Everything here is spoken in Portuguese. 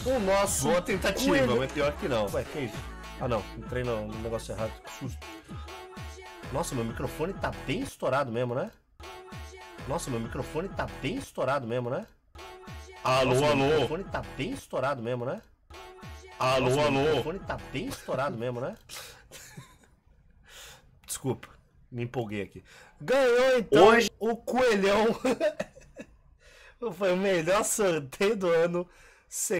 O nosso... Boa tentativa, Coelho... mas pior que não. Ué, que isso? Ah, não. Entrei no negócio errado. Que susto. Nossa, meu microfone tá bem estourado mesmo, né? Nossa, meu microfone tá bem estourado mesmo, né? Alô, Nossa, alô. meu microfone tá bem estourado mesmo, né? Alô, Nossa, alô. meu microfone tá bem estourado mesmo, né? Desculpa, me empolguei aqui. Ganhou então Hoje... o coelhão. Foi o melhor sorteio do ano.